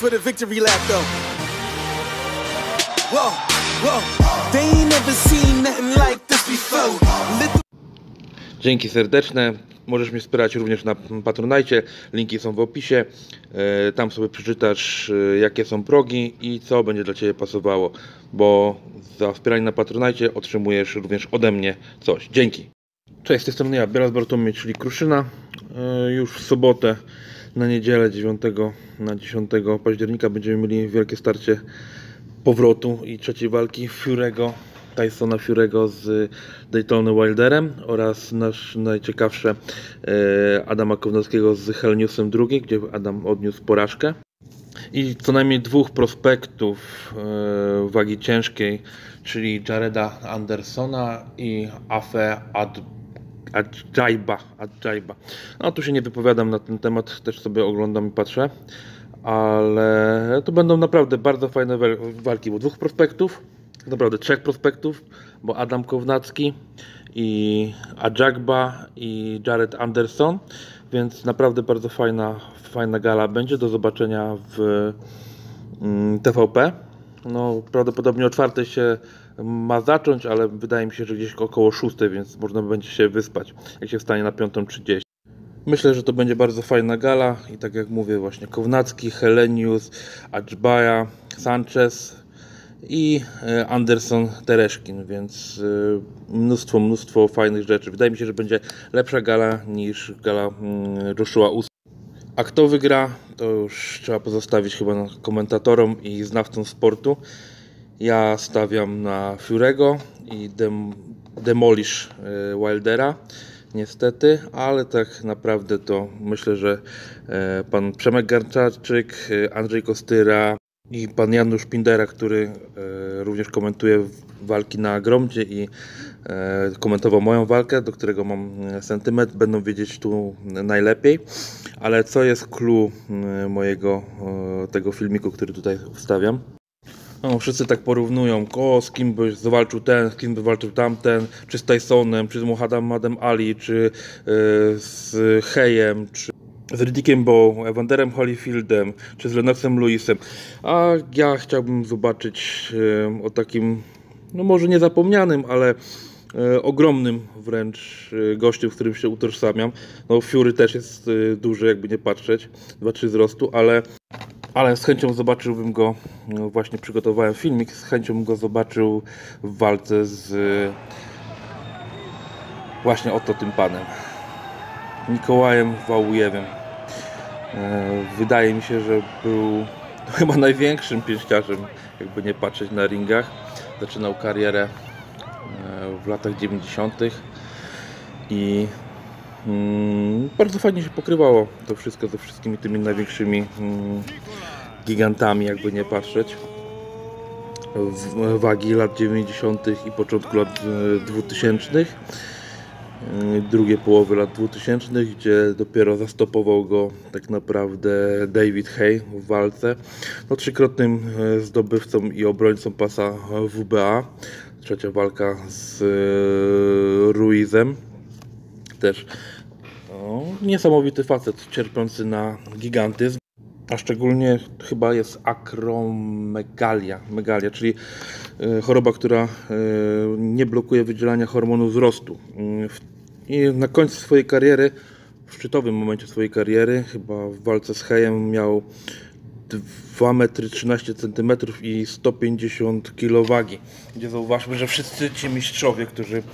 for the victory lap though. Whoa, whoa. They ain't never seen nothing like this before. Dzięki serdeczne. Możesz mnie wspierać również na Patronite. Linki są w opisie. Tam sobie przeczytasz, jakie są progi i co będzie dla Ciebie pasowało. Bo za wspieranie na Patronite otrzymujesz również ode mnie coś. Dzięki. Cześć, z tej strony ja, Biela z Bartłomiej, czyli Kruszyna. Już w sobotę, na niedzielę 9 na 10 października będziemy mieli wielkie starcie powrotu i trzeciej walki Tysona Fury'ego z Deontayem Wilderem oraz nasz najciekawsze Adama Kownackiego z Helleniusem II, gdzie Adam odniósł porażkę. I co najmniej dwóch prospektów wagi ciężkiej, czyli Jareda Andersona i Afe Adjaiba. No tu się nie wypowiadam na ten temat, też sobie oglądam i patrzę, ale to będą naprawdę bardzo fajne walki, bo dwóch prospektów, naprawdę trzech prospektów, bo Adam Kownacki i Adjaiba i Jared Anderson, więc naprawdę bardzo fajna gala będzie do zobaczenia w TVP. No, prawdopodobnie o 4 się ma zacząć, ale wydaje mi się, że gdzieś około 6, więc można będzie się wyspać, jak się wstanie na 5:30. Myślę, że to będzie bardzo fajna gala i tak jak mówię, właśnie Kownacki, Hellenius, Adjaiba, Sanchez i Anderson Tereszkin, więc mnóstwo fajnych rzeczy. Wydaje mi się, że będzie lepsza gala niż gala Joshua Usyk. A kto wygra, to już trzeba pozostawić chyba na komentatorom i znawcom sportu. Ja stawiam na Fury'ego i demolish Wildera, niestety, ale tak naprawdę to myślę, że pan Przemek Garczarczyk, Andrzej Kostyra i pan Janusz Pindera, który również komentuje walki na Gromdzie i komentował moją walkę, do którego mam sentyment, będą wiedzieć tu najlepiej. Ale co jest clue mojego tego filmiku, który tutaj wstawiam? No, wszyscy tak porównują, z kim by zawalczył ten, z kim by walczył tamten, czy z Tysonem, czy z Muhammadem Ali, czy z Hayem, czy z Riddickiem Bowe, Evanderem Holyfieldem, czy z Lennoxem Lewisem. A ja chciałbym zobaczyć o takim, no może niezapomnianym, ale ogromnym wręcz gościu, w którym się utożsamiam. No Fury też jest duży, jakby nie patrzeć, 2-3 wzrostu, ale z chęcią zobaczyłbym go, no właśnie przygotowałem filmik, z chęcią bym go zobaczył w walce z właśnie oto tym panem, Mikołajem Wałujewem. Wydaje mi się, że był chyba największym pięściarzem, jakby nie patrzeć na ringach. Zaczynał karierę w latach 90. i bardzo fajnie się pokrywało to wszystko ze wszystkimi tymi największymi gigantami, jakby nie patrzeć, wagi lat 90. i początku lat 2000. Drugie połowy lat 2000, gdzie dopiero zastopował go tak naprawdę David Haye w walce. No, trzykrotnym zdobywcą i obrońcą pasa WBA. Trzecia walka z Ruizem. Też niesamowity facet, cierpiący na gigantyzm. A szczególnie chyba jest akromegalia, czyli choroba, która nie blokuje wydzielania hormonu wzrostu. I na końcu swojej kariery, w szczytowym momencie swojej kariery, chyba w walce z Hayem miał 2,13 cm i 150 kg wagi. Gdzie zauważmy, że wszyscy ci mistrzowie,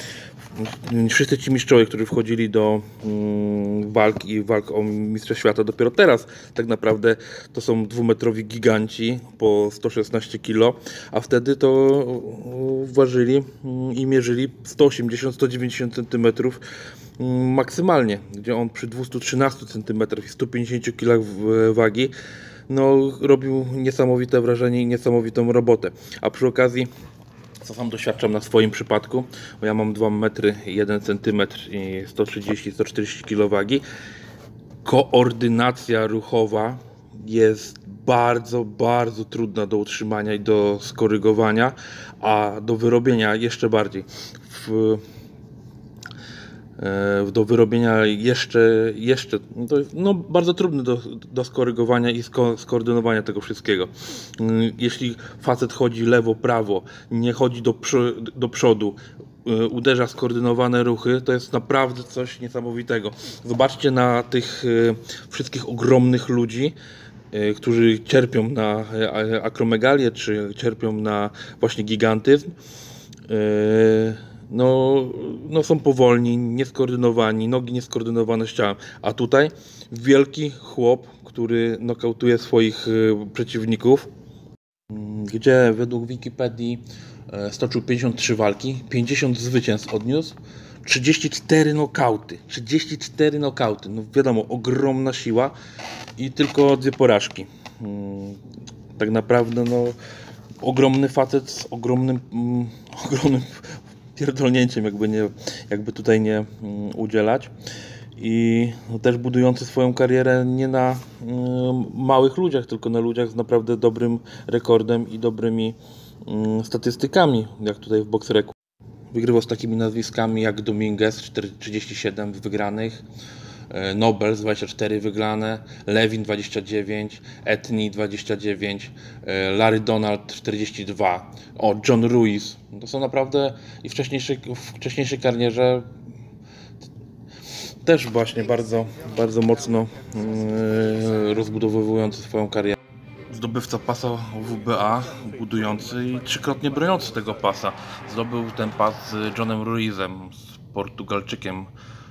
którzy wchodzili do walk o Mistrza Świata dopiero teraz, tak naprawdę to są dwumetrowi giganci po 116 kg, a wtedy to ważyli i mierzyli 180-190 cm maksymalnie, gdzie on przy 213 cm i 150 kg wagi no, robił niesamowite wrażenie i niesamowitą robotę. A przy okazji, co sam doświadczam na swoim przypadku, bo ja mam 2 metry 1 cm i 130-140 kg wagi, koordynacja ruchowa jest bardzo trudna do utrzymania i do skorygowania, a do wyrobienia jeszcze bardziej. do wyrobienia jeszcze to jest bardzo trudne do skorygowania i skoordynowania tego wszystkiego. Jeśli facet chodzi lewo, prawo, nie chodzi do przodu, uderza skoordynowane ruchy, to jest naprawdę coś niesamowitego. Zobaczcie na tych wszystkich ogromnych ludzi, którzy cierpią na akromegalię, czy cierpią na właśnie gigantyzm. Są powolni, nieskoordynowani, nogi nieskoordynowane z ciałem. A tutaj wielki chłop, który nokautuje swoich przeciwników, gdzie według Wikipedii stoczył 53 walki, 50 zwycięstw odniósł, 34 nokauty. 34 nokauty. No wiadomo, ogromna siła i tylko 2 porażki. Tak naprawdę ogromny facet z ogromnym pierdolnięciem, jakby tutaj nie udzielać. I też budujący swoją karierę nie na małych ludziach, tylko na ludziach z naprawdę dobrym rekordem i dobrymi statystykami, jak tutaj w BoxRecu. Wygrywał z takimi nazwiskami jak Dominguez, 37 wygranych, Nobel 24 wygrane, Levin 29, Etni 29, Larry Donald 42, John Ruiz. To są naprawdę i w wcześniejszej karierze też właśnie bardzo mocno rozbudowujący swoją karierę. Zdobywca pasa WBA, budujący i 3-krotnie broniący tego pasa. Zdobył ten pas z Johnem Ruizem, z Portugalczykiem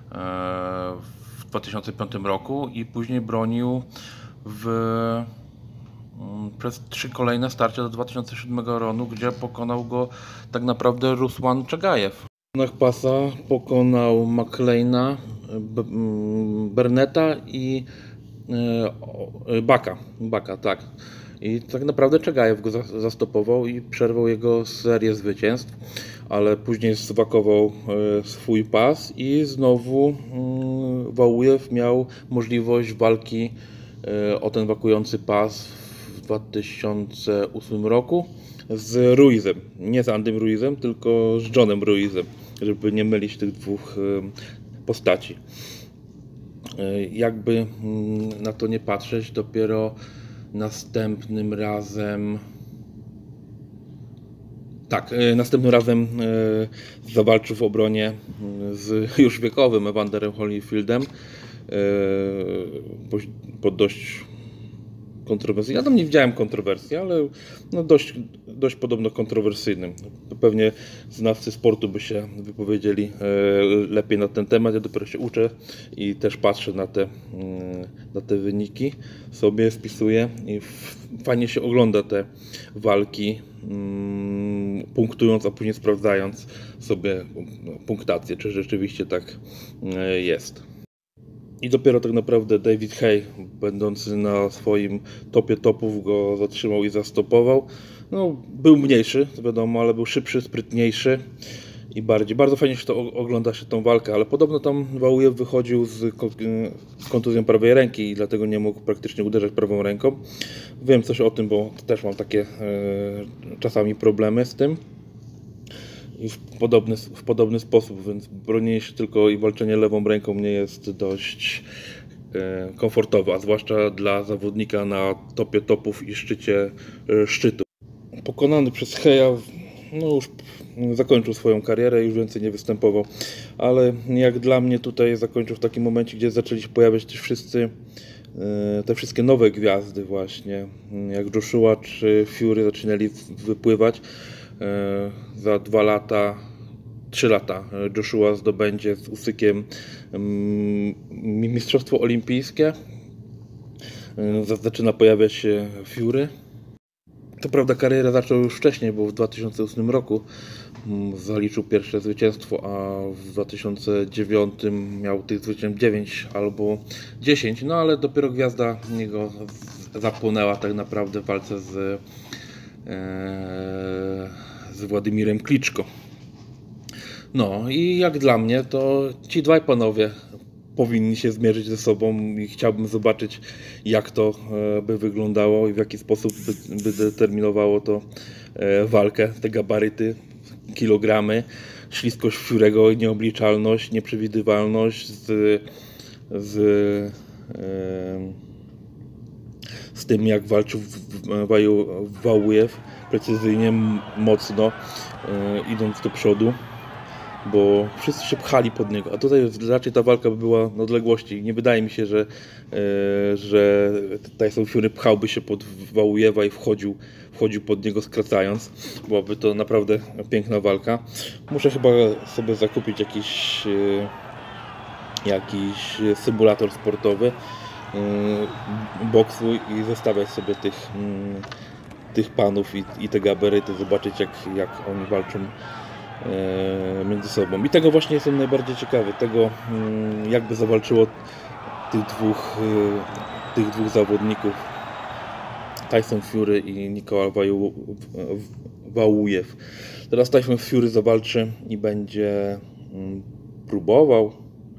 w 2005 roku i później bronił przez 3 kolejne starcia do 2007 roku, gdzie pokonał go tak naprawdę Ruslan Chagajew. W runach pasa pokonał McLeana, Burnetta i Baka, tak. I tak naprawdę Chagajew go zastopował i przerwał jego serię zwycięstw, ale później zwakował swój pas i znowu Wałujew miał możliwość walki o ten wakujący pas w 2008 roku z Ruizem. Nie z Andym Ruizem, tylko z Johnem Ruizem, żeby nie mylić tych 2 postaci. Jakby na to nie patrzeć, dopiero następnym razem zawalczył w obronie z już wiekowym Evanderem Holyfieldem pod dość kontrowersji. Ja tam nie widziałem kontrowersji, ale dość podobno kontrowersyjnym. Pewnie znawcy sportu by się wypowiedzieli lepiej na ten temat. Ja dopiero się uczę i też patrzę na te wyniki, sobie spisuję i fajnie się ogląda te walki, punktując, a później sprawdzając sobie punktację, czy rzeczywiście tak jest. I dopiero tak naprawdę David Haye, będący na swoim topie topów, go zatrzymał i zastopował. Był mniejszy, to wiadomo, ale był szybszy, sprytniejszy i bardzo fajnie się ogląda się tą walkę, ale podobno tam Wałujew wychodził z kontuzją prawej ręki i dlatego nie mógł praktycznie uderzać prawą ręką. Wiem coś o tym, bo też mam takie czasami problemy z tym. I w podobny sposób, więc bronienie się tylko i walczenie lewą ręką nie jest dość komfortowe, a zwłaszcza dla zawodnika na topie topów i szczycie szczytu. Pokonany przez Heya, już zakończył swoją karierę, już więcej nie występował, ale jak dla mnie tutaj zakończył w takim momencie, gdzie zaczęli się pojawiać też te wszystkie nowe gwiazdy właśnie, jak Joshua czy Fury zaczynali wypływać. Za 2 lata, 3 lata Joshua zdobędzie z Usykiem mistrzostwo olimpijskie. Zaczyna pojawiać się Fury. To prawda, karierę zaczął już wcześniej, bo w 2008 roku zaliczył pierwsze zwycięstwo, a w 2009 miał tych zwycięstw 9 albo 10, ale dopiero gwiazda niego zapłonęła tak naprawdę w walce z Władimirem Kliczko. I jak dla mnie, to ci 2 panowie powinni się zmierzyć ze sobą i chciałbym zobaczyć, jak to by wyglądało i w jaki sposób by determinowało to walkę, te gabaryty, kilogramy. śliskość Fury'ego, nieobliczalność, nieprzewidywalność z tym, jak walczył Wałujew precyzyjnie, mocno, idąc do przodu, bo wszyscy się pchali pod niego, a tutaj raczej ta walka by była na odległości. Nie wydaje mi się, że Tyson Fury pchałby się pod Wałujewa i wchodził pod niego, skracając. Byłaby to naprawdę piękna walka. Muszę chyba sobie zakupić jakiś symulator sportowy boksu i zestawiać sobie tych panów i te gabaryty, zobaczyć jak oni walczą między sobą. I tego właśnie jestem najbardziej ciekawy, tego jakby zawalczyło tych dwóch zawodników, Tyson Fury i Nikola Wałujew. Teraz Tyson Fury zawalczy i będzie próbował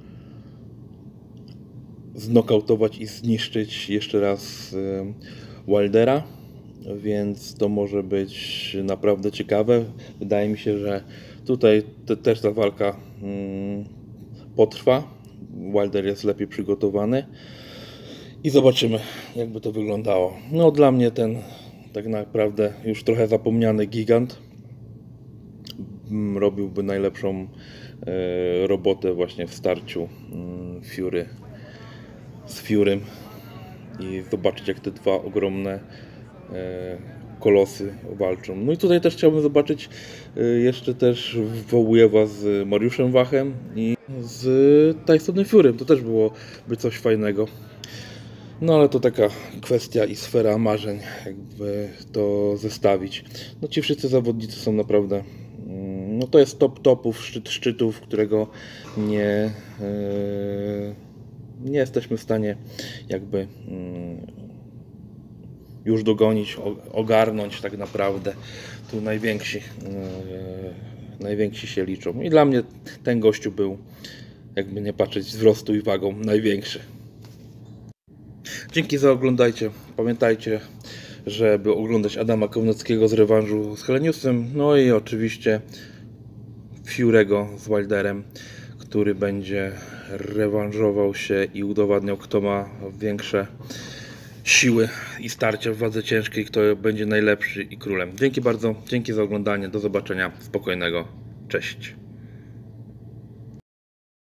znokautować i zniszczyć jeszcze raz Wildera, więc to może być naprawdę ciekawe. Wydaje mi się, że tutaj też ta walka potrwa. Wilder jest lepiej przygotowany i zobaczymy, jakby to wyglądało. No, dla mnie ten tak naprawdę już trochę zapomniany gigant robiłby najlepszą robotę właśnie w starciu Fury z Furym i zobaczyć, jak te dwa ogromne kolosy walczą. No i tutaj też chciałbym zobaczyć jeszcze też Wałujewa z Mariuszem Wachem i z Tysonem Furym. To też byłoby coś fajnego. No ale to taka kwestia i sfera marzeń, jakby to zestawić. No ci wszyscy zawodnicy są naprawdę, no to jest top topów, szczyt szczytów, którego nie jesteśmy w stanie jakby już dogonić, ogarnąć tak naprawdę. Tu najwięksi się liczą. I dla mnie ten gościu był, jakby nie patrzeć, wzrostu i wagą największy. Dzięki za oglądajcie. Pamiętajcie, żeby oglądać Adama Kownackiego z rewanżu z Heleniusem. No i oczywiście Fury'ego z Wilderem, który będzie rewanżował się i udowadniał, kto ma większe siły i starcia w wadze ciężkiej, kto będzie najlepszy i królem. Dzięki bardzo, dzięki za oglądanie, do zobaczenia, spokojnego, cześć.